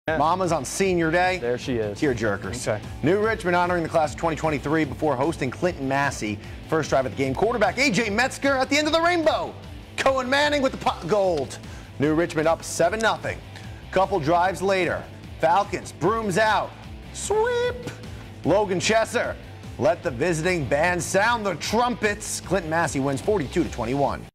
Mama's on senior day. There she is. Tearjerkers. Okay. New Richmond honoring the class of 2023 before hosting Clinton-Massie. First drive at the game. Quarterback A.J. Metzger at the end of the rainbow. Cohen Manning with the pot gold. New Richmond up 7-0. Couple drives later. Falcons, brooms out. Sweep. Logan Chesser let the visiting band sound the trumpets. Clinton-Massie wins 42-21.